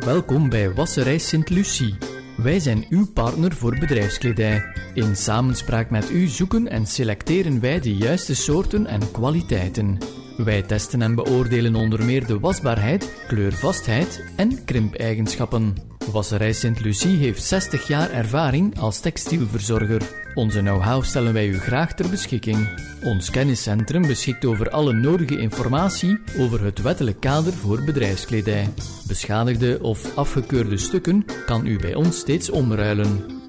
Welkom bij Wasserij Sint-Lucie. Wij zijn uw partner voor bedrijfskledij. In samenspraak met u zoeken en selecteren wij de juiste soorten en kwaliteiten. Wij testen en beoordelen onder meer de wasbaarheid, kleurvastheid en krimpeigenschappen. Wasserij Sint-Lucie heeft 60 jaar ervaring als textielverzorger. Onze know-how stellen wij u graag ter beschikking. Ons kenniscentrum beschikt over alle nodige informatie over het wettelijk kader voor bedrijfskledij. Beschadigde of afgekeurde stukken kan u bij ons steeds omruilen.